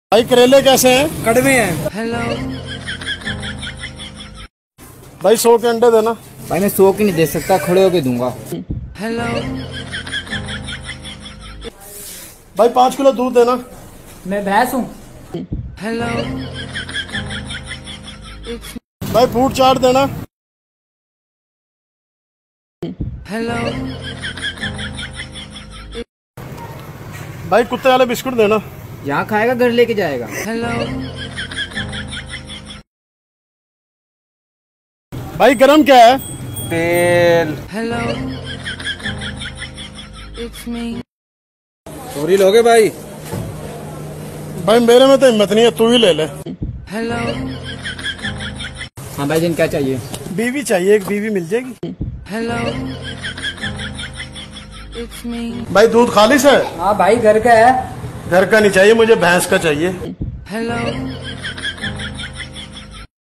भाई करेले कैसे हैं? कड़वे हैं। हेलो भाई 100 के अंडे देना। भाई मैं 100 की नहीं दे सकता, खड़े होके दूंगा। हेलो भाई 5 किलो दूध देना। मैं भैंस हूँ। हेलो भाई फ्रूट चाट देना। हेलो भाई कुत्ते वाले बिस्कुट देना। यहाँ खाएगा घर लेके जाएगा। हेलो भाई गरम क्या है? तेल। Hello it's me. चोरी लोगे भाई? भाई मेरे में तो हिम्मत नहीं है, तू ही ले ले। हेलो हाँ भाई, जिन क्या चाहिए? बीवी चाहिए, एक बीवी मिल जाएगी। Hello it's me. भाई दूध खालिस है? हाँ भाई, घर का है। घर का नहीं चाहिए मुझे, भैंस का चाहिए। हेलो